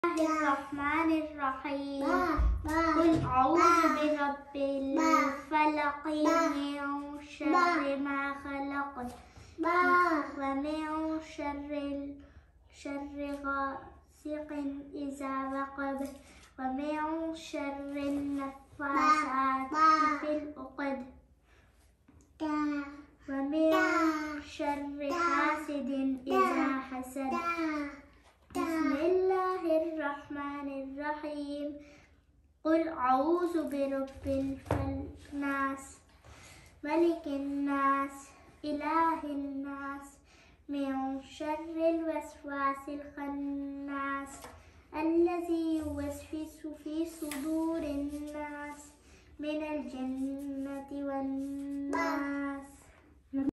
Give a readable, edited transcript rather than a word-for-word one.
الرحمن الرحيم. قل أعوذ برب الفلق من شر ما خلق ومن شر غاسق إذا وقب ومن شر النفاثات في العقد ومن شر حاسد إذا حسد. بسم الله الرحمن الرحيم. قل أعوذ برب الناس ملك الناس إله الناس من شر الوسواس الخناس الذي يوسوس في صدور الناس من الجنة والناس.